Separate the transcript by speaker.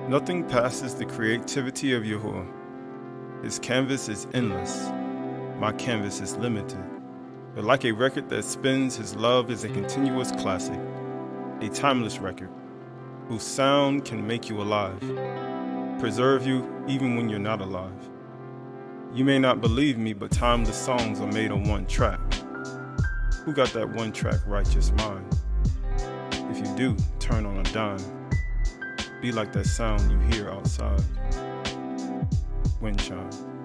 Speaker 1: Nothing passes the creativity of Yahuwah. His canvas is endless. My canvas is limited. But like a record that spins, his love is a continuous classic, a timeless record, whose sound can make you alive, preserve you even when you're not alive. You may not believe me, but timeless songs are made on one track. Who got that one track righteous mind? If you do, turn on a dime. Be like that sound you hear outside. Wind chime.